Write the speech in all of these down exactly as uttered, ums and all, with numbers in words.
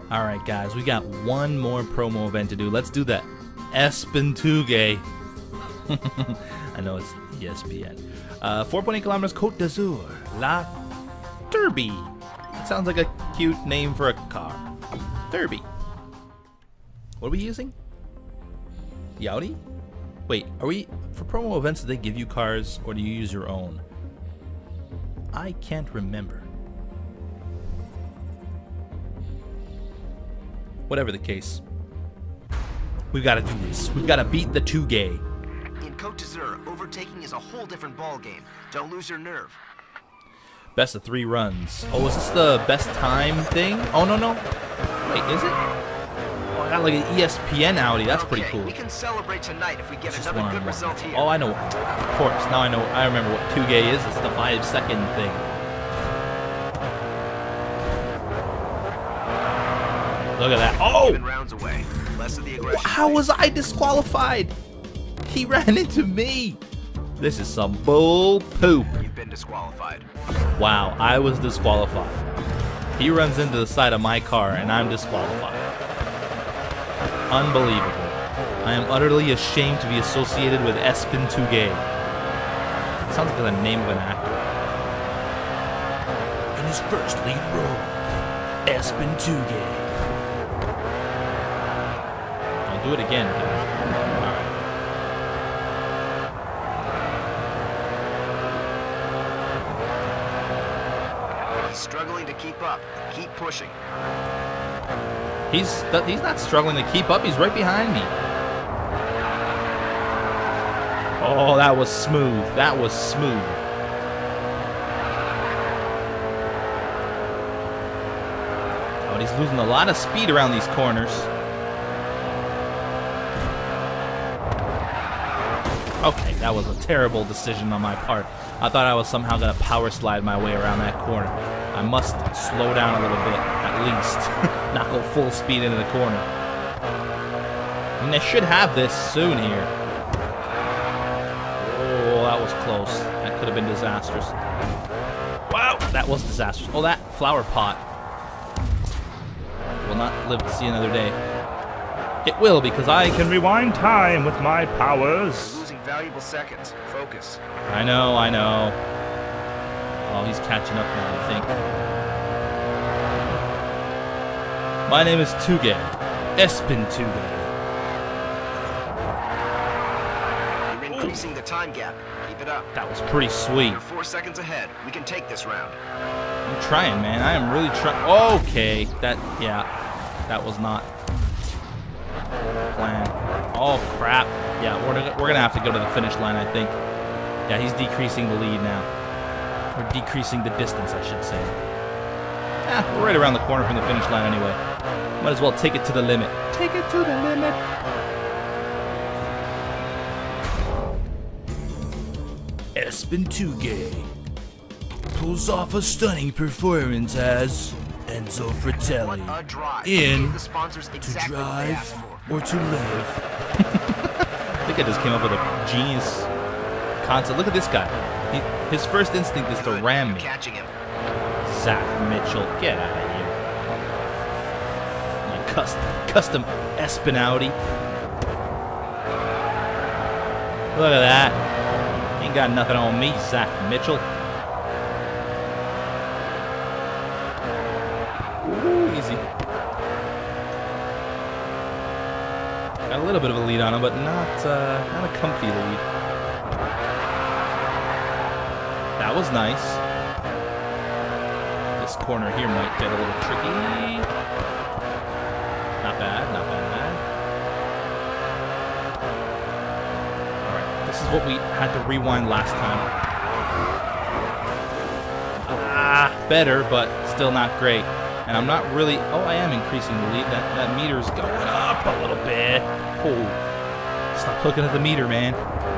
Alright guys, we got one more promo event to do. Let's do that. Espintuge. I know it's E S P N. Uh, four point eight kilometers Côte d'Azur. La Derby. It sounds like a cute name for a car. Derby. What are we using? The Audi? Wait, are we... For promo events, do they give you cars or do you use your own? I can't remember. Whatever the case, we've got to do this. We've got to beat the two gay. In Côte d'Azur, overtaking is a whole different ball game. Don't lose your nerve. Best of three runs. Oh, is this the best time thing? Oh, no, no. Wait, is it? Oh, I got like an E S P N Audi. That's okay, pretty cool. We can celebrate tonight if we get It's another good result here. Oh, I know. Of course. Now I know. I remember what two gay is. It's the five second thing. Look at that. Oh! Rounds away. Less of the aggression. How was I disqualified? He ran into me. This is some bull poop. You've been disqualified. Wow, I was disqualified. He runs into the side of my car and I'm disqualified. Unbelievable. I am utterly ashamed to be associated with Espintuge. Sounds like the name of an actor. In his first lead role, Espintuge. I'll do it again. Alright. He's struggling to keep up. Keep pushing. He's he's not struggling to keep up. He's right behind me. Oh, that was smooth. That was smooth. Oh, and he's losing a lot of speed around these corners. Okay, that was a terrible decision on my part. I thought I was somehow going to power slide my way around that corner. I must slow down a little bit, at least. Not go full speed into the corner. I mean, they should have this soon here. Oh, that was close. That could have been disastrous. Wow, that was disastrous. Oh, that flower pot will not live to see another day. It will, because I can rewind time with my powers. Losing valuable seconds. Focus. I know, I know. Oh, he's catching up now, I think. My name is Tuge. Espintuge. You're increasing the time gap. Keep it up. That was pretty sweet. You're four seconds ahead. We can take this round. I'm trying, man. I am really trying. Okay. That, yeah. That was not plan. Oh, crap. Yeah, we're, we're going to have to go to the finish line, I think. Yeah, he's decreasing the lead now. Or decreasing the distance, I should say. Yeah, we're right around the corner from the finish line anyway. Might as well take it to the limit. Take it to the limit. Espintuge pulls off a stunning performance as Enzo Fratelli What a drive. in the sponsors to exactly what they drive asked for. or to live. I think I just came up with a genius concept. Look at this guy. He, his first instinct is to Good. ram You're me. catching him. Zach Mitchell, get out of here. My custom, custom Espinaudi. Look at that. Ain't got nothing on me, Zach Mitchell. Ooh, easy. Got a little bit of a lead on him, but not, uh, not a comfy lead. That was nice. This corner here might get a little tricky. Not bad, not bad. Alright, this is what we had to rewind last time. Ah, better, but still not great. And I'm not really... Oh, I am increasing the lead. That, that meter's going up a little bit. Oh, stop looking at the meter, man.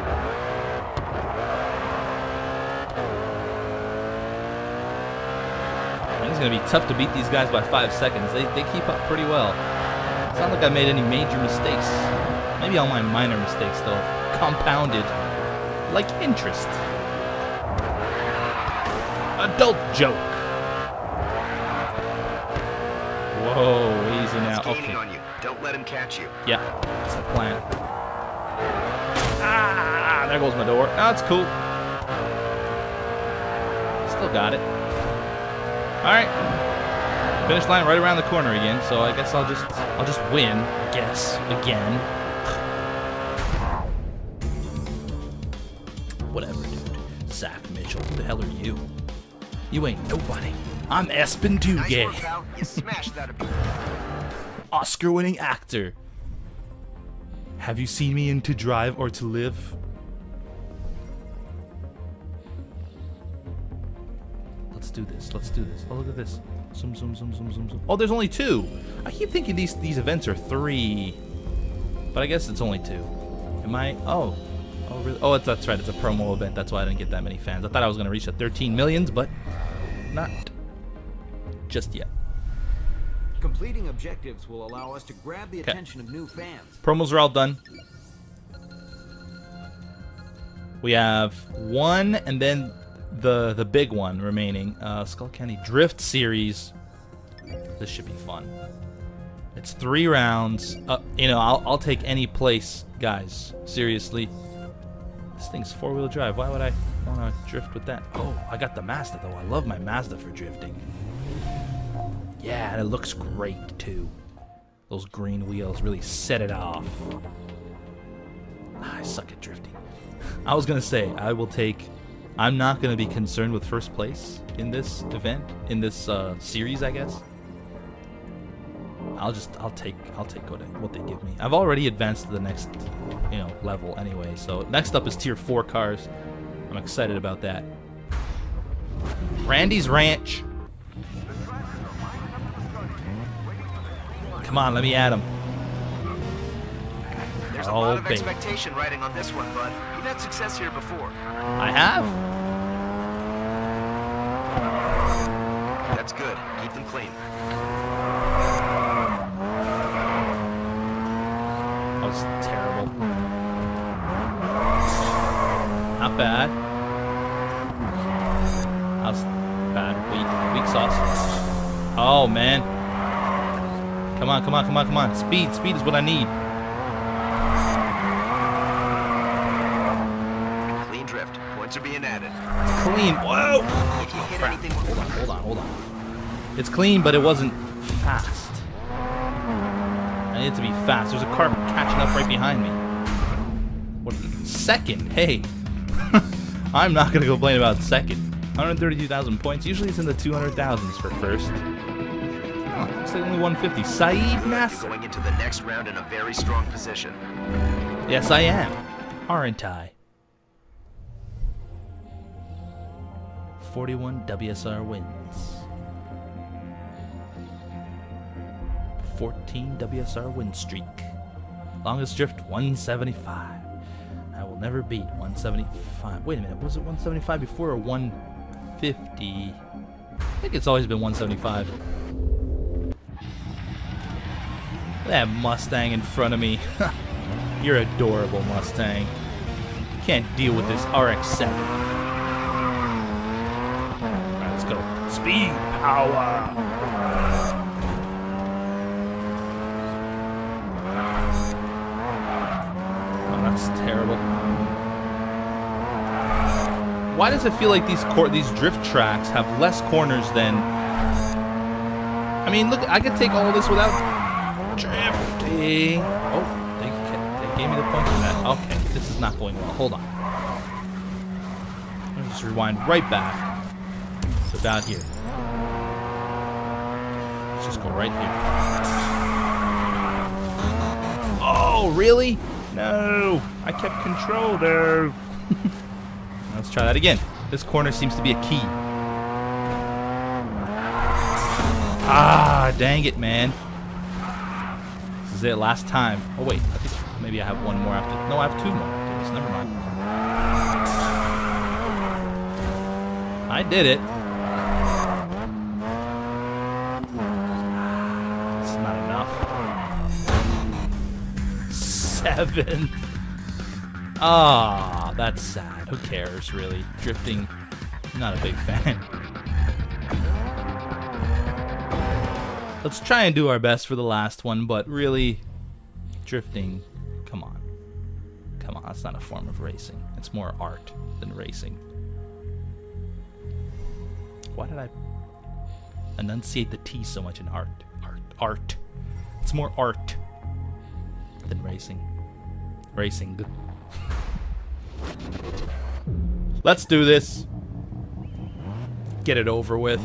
It's going to be tough to beat these guys by five seconds. They, they keep up pretty well. It's not like I made any major mistakes. Maybe all my minor mistakes, though, have compounded like interest. Adult joke. Whoa, easy now. He's gaining Okay. on you. Don't let him catch you. Yeah, that's the plan. Ah, there goes my door. Oh, that's cool. Still got it. All right. Finish line right around the corner again, so I guess I'll just I'll just win, I guess, again. Whatever, dude. Zach Mitchell, who the hell are you? You ain't nobody. I'm Espen Nice Tugay, work, pal. You smashed that. Oscar-winning actor. Have you seen me in To Drive or To Live? Let's do this. Let's do this. Oh, look at this. Zoom, zoom, zoom, zoom, zoom, zoom. Oh, there's only two. I keep thinking these these events are three, but I guess it's only two. Am I? Oh, oh, really? Oh, it's, that's right. It's a promo event. That's why I didn't get that many fans. I thought I was gonna reach the thirteen millions, but not just yet. Completing objectives will allow us to grab the Okay. attention of new fans. Promos are all done. We have one, and then the the big one remaining. Uh, Skull Candy Drift Series. This should be fun. It's three rounds. Uh, you know, I'll I'll take any place, guys. Seriously. This thing's four-wheel drive. Why would I want to drift with that? Oh, I got the Mazda though. I love my Mazda for drifting. Yeah, and it looks great too. Those green wheels really set it off. Ah, I suck at drifting. I was gonna say I will take. I'm not gonna be concerned with first place in this event, in this uh, series, I guess. I'll just, I'll take, I'll take what, what they give me. I've already advanced to the next, you know, level anyway. So next up is tier four cars. I'm excited about that. Randy's Ranch. Come on, let me at him. There's a Oh, lot of baby. expectation riding on this one, bud. You've had success here before. I have. That's good. Keep them clean. That was terrible. Not bad. That was bad. Weak. Weak sauce. Oh, man. Come on, come on, come on, come on. Speed. Speed is what I need. Clean drift. Points are being added. Clean. Whoa. If you hit Crap. anything... Hold on, hold on, hold on. It's clean, but it wasn't fast. I need it to be fast. There's a car catching up right behind me. What? Second? Hey. I'm not going to complain about second. one hundred thirty-two thousand points. Usually it's in the two hundred thousands for first. Oh, looks like only one fifty. Saeed Nasser. Going into the next round in a very strong position. Yes, I am. Aren't I? forty-one W S R wins. fourteen W S R win streak. Longest drift one seventy-five. I will never beat one seventy-five. Wait a minute, was it one seventy-five before or one fifty? I think it's always been one seventy-five. That Mustang in front of me. You're adorable, Mustang. Can't deal with this R X seven. Alright, let's go. Speed, power. Oh, that's terrible. Why does it feel like these cor these drift tracks have less corners than... I mean, look, I could take all of this without drifting. Oh, they, they gave me the points for that. Okay, this is not going well. Hold on. Let me just rewind right back. So down here. Let's just go right here. Oh, really? No, I kept control there. Let's try that again. This corner seems to be a key. Ah, dang it, man. This is it, last time. Oh, wait, I think maybe I have one more after. No, I have two more after this. Never mind. I did it. It's not enough. Seven. Ah, that's sad. Who cares, really? Drifting, I'm not a big fan. Let's try and do our best for the last one, but really, drifting, come on. Come on, that's not a form of racing. It's more art than racing. Why did I enunciate the T so much in art? Art, art. It's more art than racing. Racing. Let's do this. Get it over with.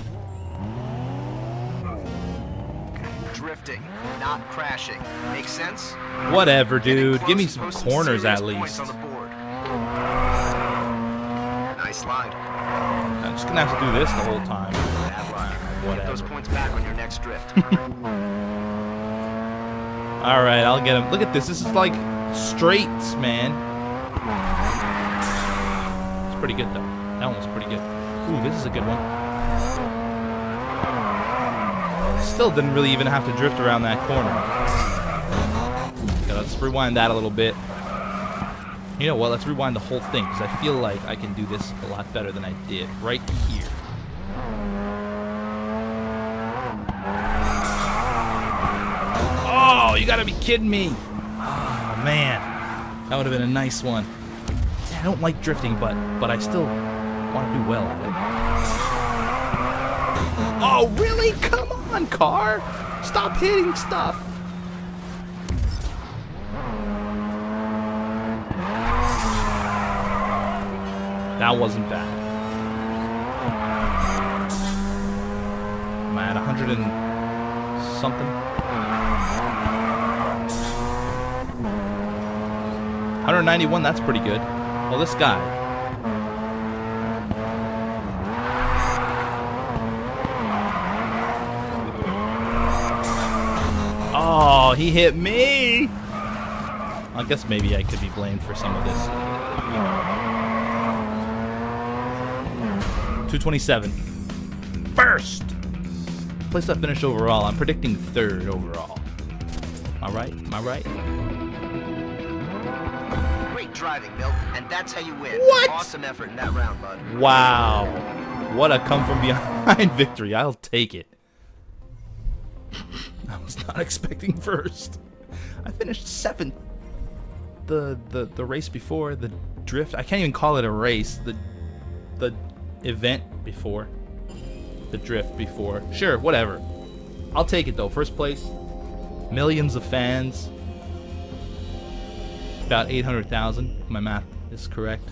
Drifting, not crashing. Make sense? Whatever, dude. Getting Give me close some posts corners serious at points least. on the board. Nice slide. I'm just gonna have to do this the whole time. Bad luck. Get those Whatever. points back on your next drift. Alright, I'll get him. Look at this. This is like straights, man. It's pretty good, though. That one was pretty good. Ooh, this is a good one. Still didn't really even have to drift around that corner. Okay, let's rewind that a little bit. You know what? Let's rewind the whole thing, because I feel like I can do this a lot better than I did right here. Oh, you gotta be kidding me. Oh, man. That would have been a nice one. I don't like drifting, but but I still want to do well at it. Oh, really? Come on, car. Stop hitting stuff. That wasn't bad. Am I at a hundred and something? one ninety-one, that's pretty good. Well, this guy. Oh, he hit me! I guess maybe I could be blamed for some of this. two twenty-seven. First! Place I finished overall. I'm predicting third overall. Am I right? Am I right? Great driving, Milt, and that's how you win. What? Awesome effort in that round, bud. Wow. What a come from behind victory. I'll take it. I was not expecting first. I finished seventh. The the the race before, the drift, I can't even call it a race. The the event before. The drift before. Sure, whatever. I'll take it though. First place. Millions of fans. About eight hundred thousand. My math is correct.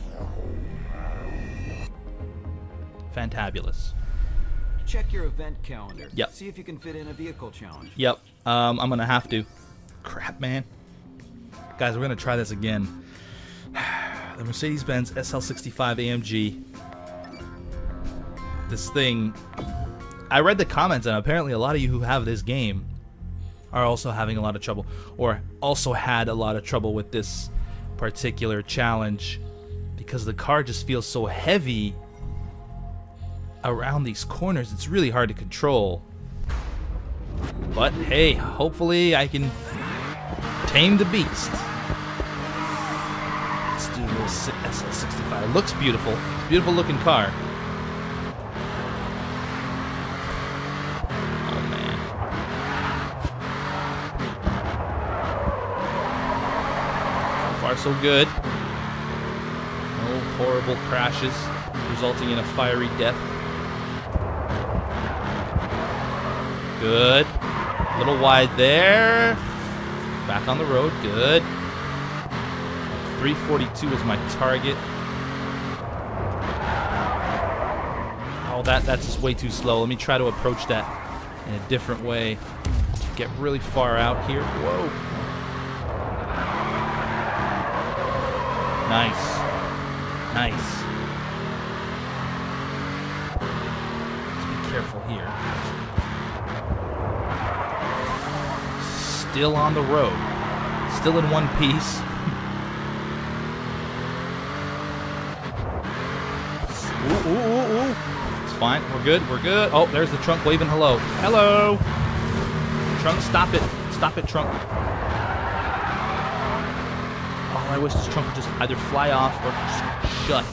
Fantabulous. Check your event calendar. Yep. See if you can fit in a vehicle challenge. Yep. Um, I'm gonna have to. Crap, man. Guys, we're gonna try this again. The Mercedes-Benz S L sixty-five A M G. This thing. I read the comments, and apparently a lot of you who have this game are also having a lot of trouble, or also had a lot of trouble with this particular challenge, because the car just feels so heavy around these corners. It's really hard to control. But hey, hopefully I can tame the beast. Let's do this S L sixty-five. It looks beautiful. It's a beautiful looking car. Oh man. So far so good. No horrible crashes resulting in a fiery death. Good. A little wide there. Back on the road. Good. three forty-two is my target. Oh, that that's just way too slow. Let me try to approach that in a different way. Get really far out here. Whoa. Nice. Nice. Let's be careful here. Still on the road. Still in one piece. Ooh, ooh, ooh, ooh. It's fine. We're good. We're good. Oh, there's the trunk waving hello. Hello. Trunk, stop it. Stop it, trunk. Oh, I wish this trunk would just either fly off or shut.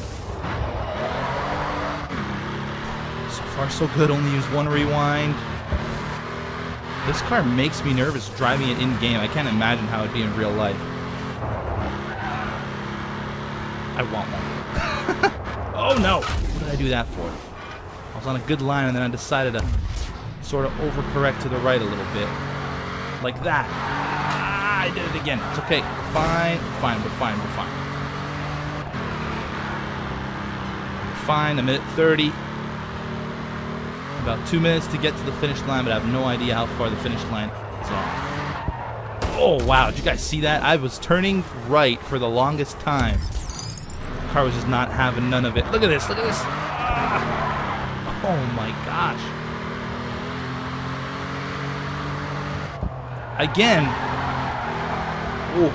So far, so good. Only use one rewind. This car makes me nervous driving it in-game. I can't imagine how it'd be in real life. I want one. Oh no! What did I do that for? I was on a good line and then I decided to sort of overcorrect to the right a little bit. Like that. Ah, I did it again. It's okay. We're fine. We're fine. We're fine. We're fine. We're fine. A minute thirty. About two minutes to get to the finish line, but I have no idea how far the finish line is off. Oh, wow. Did you guys see that? I was turning right for the longest time. The car was just not having none of it. Look at this. Look at this. Ah. Oh, my gosh. Again. Oh.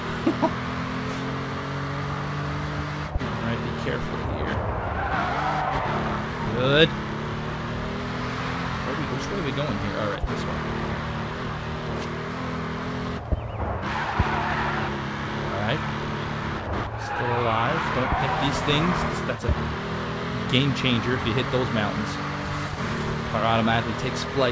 All right, be careful here. Good. Which way are we going here? Alright, this one. Alright. Still alive. Don't hit these things. That's a game changer if you hit those mountains. Car automatically takes flight.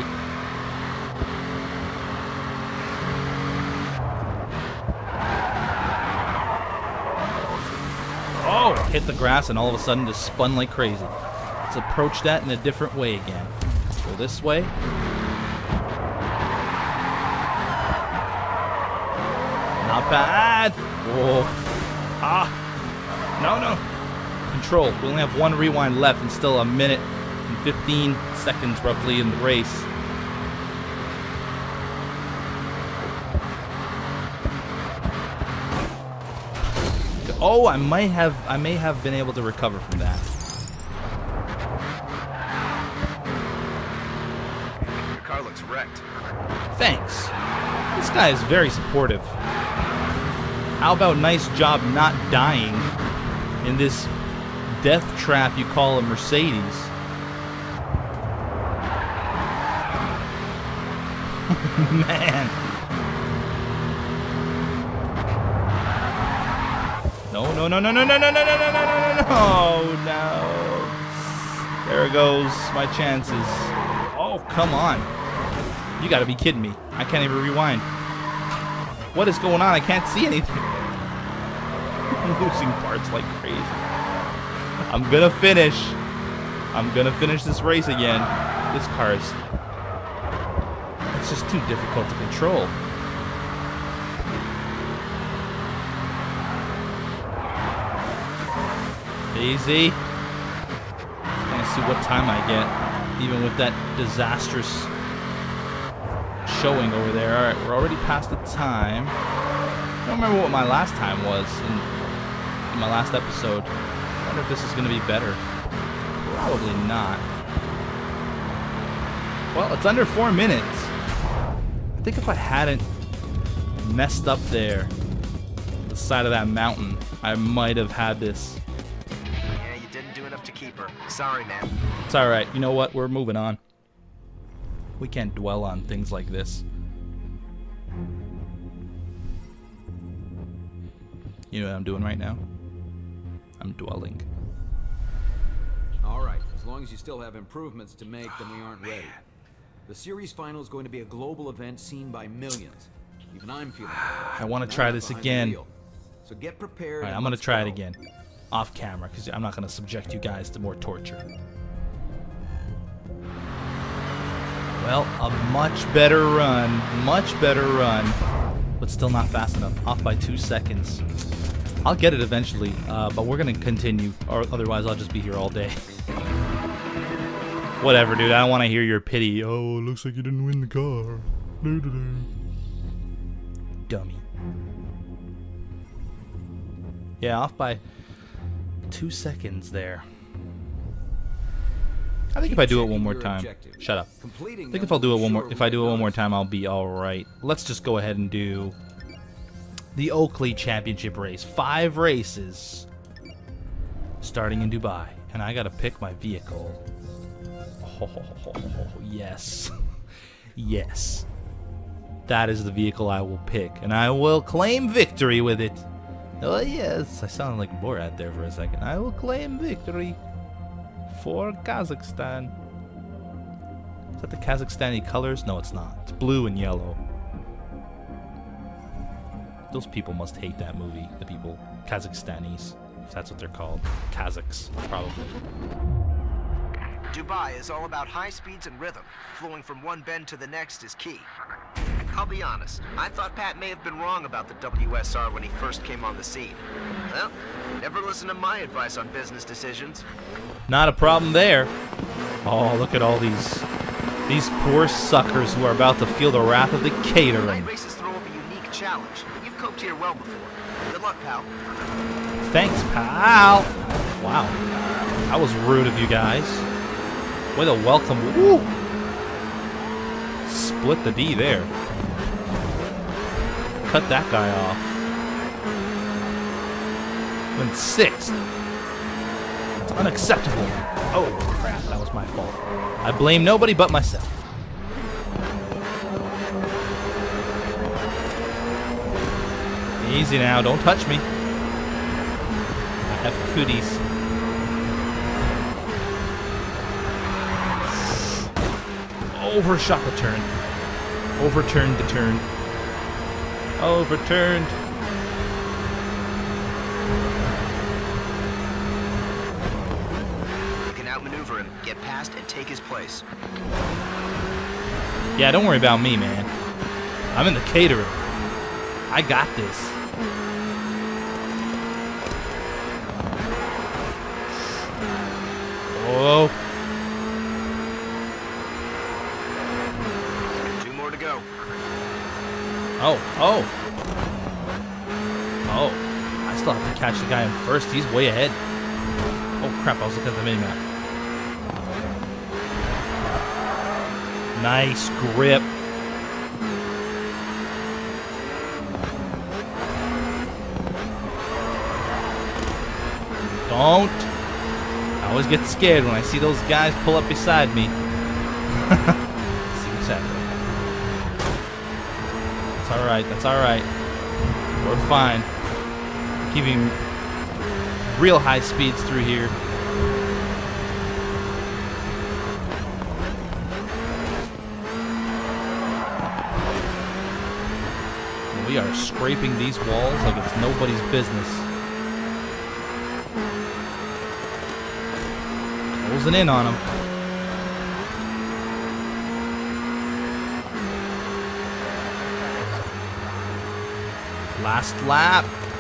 Oh! Hit the grass and all of a sudden just spun like crazy. Let's approach that in a different way again. Go this way. Not bad. Whoa. Ah. No, no. Control. We only have one rewind left and still a minute and fifteen seconds roughly in the race. Oh, I might have I may have been able to recover from that. Wrecked. Thanks. This guy is very supportive. How about nice job not dying in this death trap you call a Mercedes? Man. No, no, no, no, no, no, no, no, no, no, no, no, no, no, no. There goes my chances. Oh, come on. You gotta be kidding me. I can't even rewind. What is going on? I can't see anything. I'm losing parts like crazy. I'm gonna finish. I'm gonna finish this race again. This car is... It's just too difficult to control. Easy. I want to see what time I get. Even with that disastrous showing over there. Alright, we're already past the time. I don't remember what my last time was in, in my last episode. I wonder if this is going to be better. Probably not. Well, it's under four minutes. I think if I hadn't messed up there, the side of that mountain, I might have had this. Yeah, you didn't do enough to keep her. Sorry, man. It's alright. You know what? We're moving on. We can't dwell on things like this. You know what I'm doing right now? I'm dwelling. All right, as long as you still have improvements to make, then we aren't ready. The series final is going to be a global event seen by millions. Even I'm feeling it. I want to try this again. So get prepared. All right, I'm going to try it again. Off camera, because I'm not going to subject you guys to more torture. Well, a much better run. Much better run. But still not fast enough. Off by two seconds. I'll get it eventually, uh, but we're going to continue. Or otherwise, I'll just be here all day. Whatever, dude. I don't want to hear your pity. Oh, it looks like you didn't win the car. Dummy. Yeah, off by two seconds there. I think if I do it one more time, shut up. I think if I'll do it one more, if I do it one more time, I'll be all right. Let's just go ahead and do the Oakley Championship race. Five races, starting in Dubai, and I gotta pick my vehicle. Oh, yes, yes, that is the vehicle I will pick, and I will claim victory with it. Oh yes, I sounded like Borat there for a second. I will claim victory for Kazakhstan. Is that the Kazakhstani colors? No, it's not. It's blue and yellow. Those people must hate that movie. The people, Kazakhstanis, if that's what they're called. Kazakhs, probably. Dubai is all about high speeds and rhythm. Flowing from one bend to the next is key. I'll be honest, I thought Pat may have been wrong about the W S R when he first came on the scene. Well, never listen to my advice on business decisions. Not a problem there. Oh, look at all these these poor suckers who are about to feel the wrath of the catering. Night races throw up a unique challenge. You've coped here well before. Good luck, pal. Thanks, pal. Wow, that was rude of you guys. Way to welcome. Woo! Split the D there. Cut that guy off. Went sixth. That's unacceptable. Oh crap, that was my fault. I blame nobody but myself. Easy now, don't touch me. I have cooties. Overshot the turn. Overturned the turn. Overturned. You can outmaneuver him, get past, and take his place. Yeah, don't worry about me, man. I'm in the catering. I got this. Whoa. Two more to go. Oh, oh. Oh. I still have to catch the guy in first. He's way ahead. Oh, crap. I was looking at the minimap. Nice grip. Don't. I always get scared when I see those guys pull up beside me. See what's happening. That's alright, that's alright. We're fine. Keeping real high speeds through here. We are scraping these walls like it's nobody's business. Closing in on them. Last lap.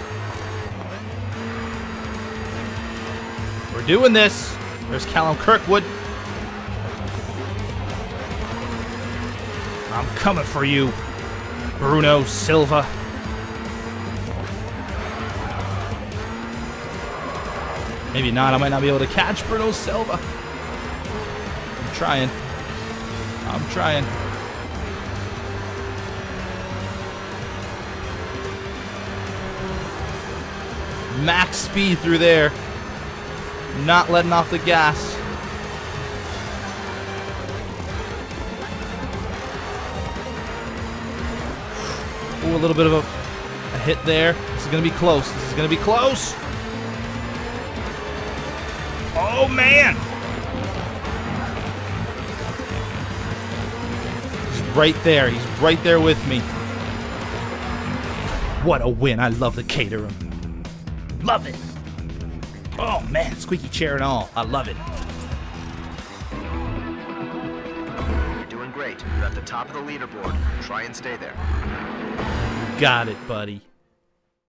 We're doing this. There's Callum Kirkwood. I'm coming for you, Bruno Silva. Maybe not. I might not be able to catch Bruno Silva. I'm trying. I'm trying. Max speed through there. Not letting off the gas. Ooh, a little bit of a, a hit there. This is going to be close. This is going to be close. Oh, man. He's right there. He's right there with me. What a win. I love the Caterham. Love it. Oh, man. Squeaky chair and all. I love it. You're doing great. You're at the top of the leaderboard. Try and stay there. Got it, buddy.